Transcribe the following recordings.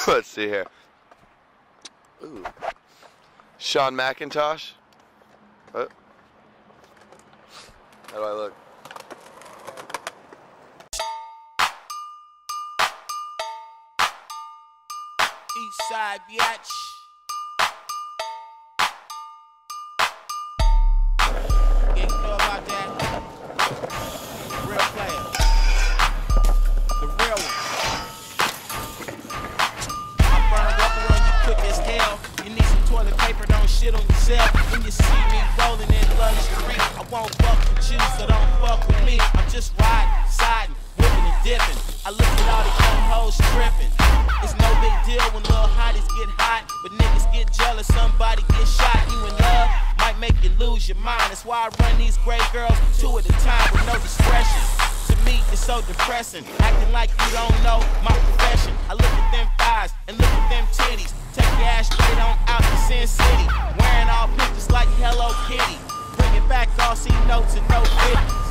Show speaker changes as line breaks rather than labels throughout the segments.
Let's see here. Ooh. Shawn Macintosh. How do I look?
East side, biatch. Yeah, you know about that? Real player. The real one. I burn rubber on you quick as hell. You need some toilet paper, don't shit on yourself. When you see me rolling in luxury, I won't fuck with you, so don't fuck with me. I'm just riding, siding, whipping and dipping. I look at all the young hoes tripping. It's no big deal when little hotties get hot, but niggas get jealous, somebody get shot. You in love might make you lose your mind. That's why I run these great girls 2 at a time with no discretion. To me, it's so depressing, acting like you don't know my profession. I look at them thighs and look at them titties. Take your ass straight on out to Sin City, wearing all pictures like Hello Kitty. Bring it back, all see notes and no biddies.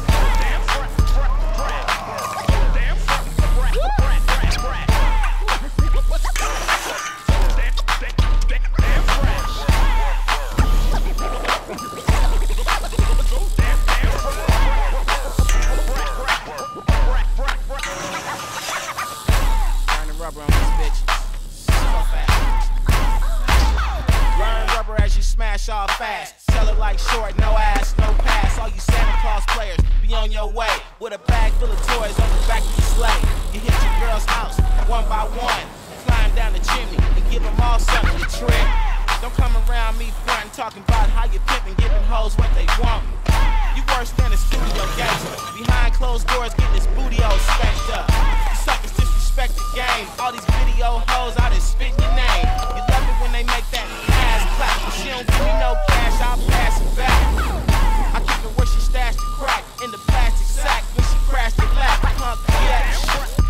Rubber on these bitches, so fast. Learn rubber as you smash all fast. Sell it like short, no ass, no pass. All you Santa Claus players, be on your way with a bag full of toys on the back of your sleigh. You hit your girl's house one by one, climb down the chimney and give them all something to trick. Don't come around me frontin' talking about how you pimpin', giving hoes what they want. You worse than a studio gangster, behind closed doors getting his booty all spanked up. You suckers disrespect the game. All these video hoes out and spit your name. You love it when they make that ass clap. If she don't give me no cash, I'll pass it back. I keep it where she stashed the crack in the plastic sack when she crashed the lap. Punk bitch.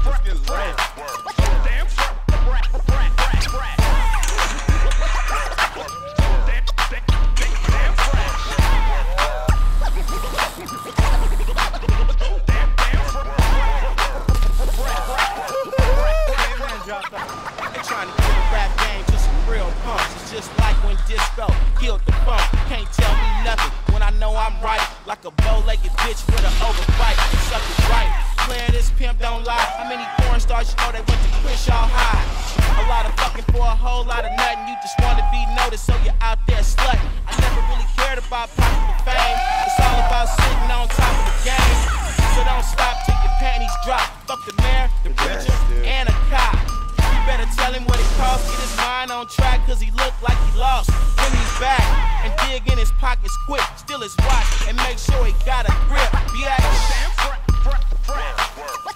They're trying to give a rap game to some real punks. It's just like when disco killed the funk. Can't tell me nothing when I know I'm right. Like a bow-legged bitch with an overbite. Suck it right. Player, this pimp don't lie. How many porn stars you know they went to Crenshaw High? A lot of fucking for a whole lot of nothing. You just want to be noticed, so you're out there slutting. I never really cared about popular fame. It's all about sitting on top of the game. So don't stop till your panties drop. Fuck the mayor, the preacher, and a cop. You better tell him what it costs. Get his mind on track, cause he look like he lost. When he's back and dig in his pockets quick, steal his watch and make sure he got a grip. Be